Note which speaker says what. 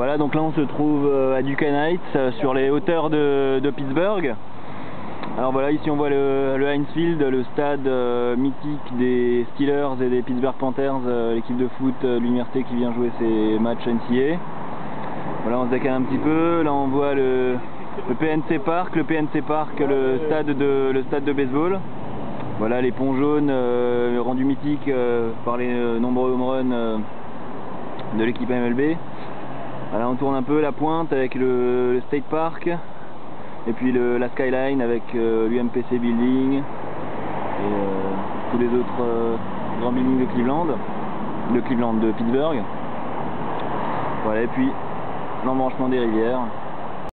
Speaker 1: Voilà, donc là on se trouve à Duquesne Heights, sur les hauteurs de Pittsburgh. Alors voilà, ici on voit le Heinz Field, le stade mythique des Steelers et des Pittsburgh Panthers, l'équipe de foot de l'université qui vient jouer ses matchs NCAA. Voilà, on se décale un petit peu, là on voit le PNC Park, le stade de baseball. Voilà les ponts jaunes rendus mythiques par les nombreux home runs de l'équipe MLB. Voilà, on tourne un peu la pointe avec le State Park et puis la skyline avec l'UMPC Building et tous les autres grands buildings de Pittsburgh. Voilà, et puis l'embranchement des rivières.